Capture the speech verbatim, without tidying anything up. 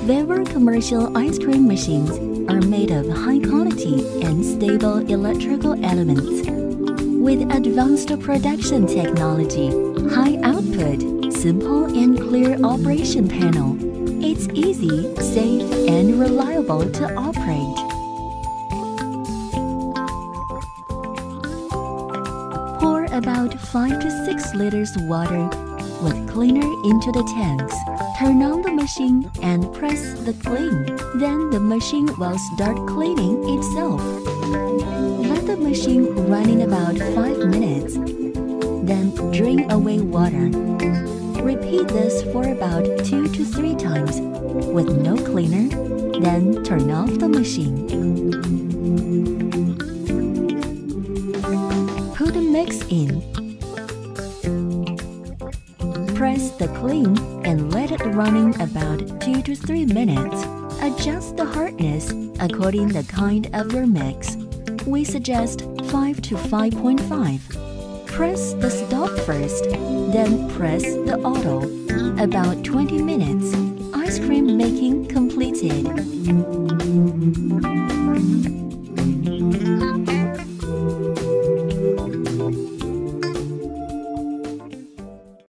Weber commercial ice cream machines are made of high quality and stable electrical elements. With advanced production technology, high output, simple and clear operation panel, it's easy, safe, and reliable to operate. Pour about five to six liters water with cleaner into the tanks. Turn on the machine and press the clean. Then the machine will start cleaning itself. Let the machine run in about five minutes. Then drain away water. Repeat this for about two to three times with no cleaner. Then turn off the machine. Put the mix in. Press the clean and let it running about two to three minutes. Adjust the hardness according the kind of your mix. We suggest five to five point five. Press the stop first, then press the auto. About twenty minutes. Ice cream making completed.